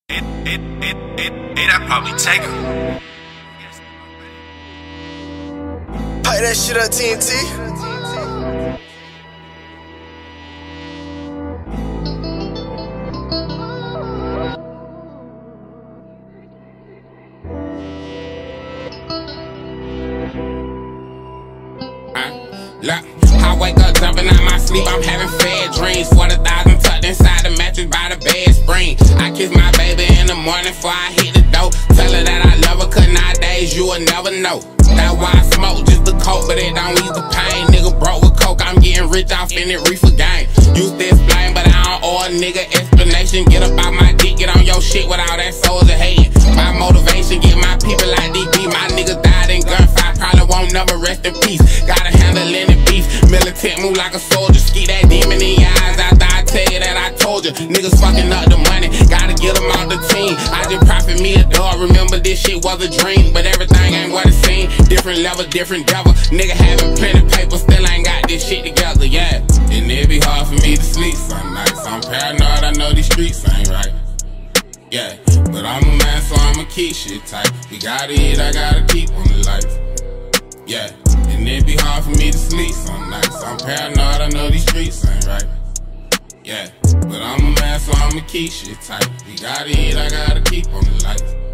I'd probably take her. Pipe that shit up, TNT. Look, I wake up jumping out my sleep, I'm having fed dreams. 40,000 tucked inside the mattress by the bed spring. I kiss my baby in the morning before I hit the door. Tell her that I love her, cause nowadays you will never know. That's why I smoke just the coke, but it don't ease the pain. Nigga broke with coke, I'm getting rich off in it reefer game. Used to explain, but I don't owe a nigga explanation. Get up out my dick, get on your shit with all that soldier hating. My motivation, get my people like DB. My niggas died in gunfire, probably won't never rest in peace. Gotta handle any beef, militant move like a soldier. Ski that demon in your eyes after I tell you that I told you. Niggas fucking up the money, gotta get them off the team. I just profit me a dog, remember this shit was a dream. But everything ain't what it seemed, different level, different devil. Nigga having plenty paper, still ain't got this shit together, yeah. And it be hard for me to sleep some nights. I'm paranoid, I know these streets ain't right. Yeah, but I'm a man, so I'ma keep shit tight. We gotta eat, I gotta keep on the lights. Yeah, and it be hard for me to sleep some nights. I'm paranoid, I know these streets ain't right. Yeah, but I'm a man, so I'ma keep shit tight. We gotta eat, I gotta keep on the lights.